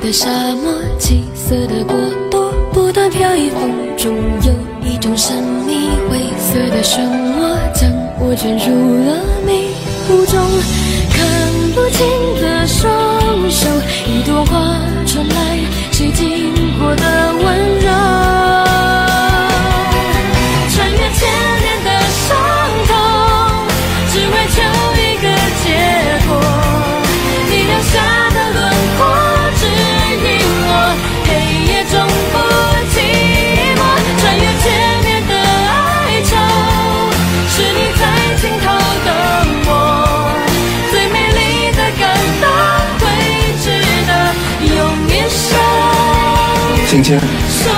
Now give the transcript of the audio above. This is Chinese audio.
的沙漠，七色的国度，不断飘逸风中，有一种神秘灰色的漩涡，将我卷入了迷雾中，看不清的双手，一朵花传来谁经过的温柔，穿越千年的伤痛，只为求一个结果，你留下的轮廓指引我，黑夜中不寂寞，穿越千年的哀愁，是你在尽头等我，最美丽的感动会值得用一生。 芊芊。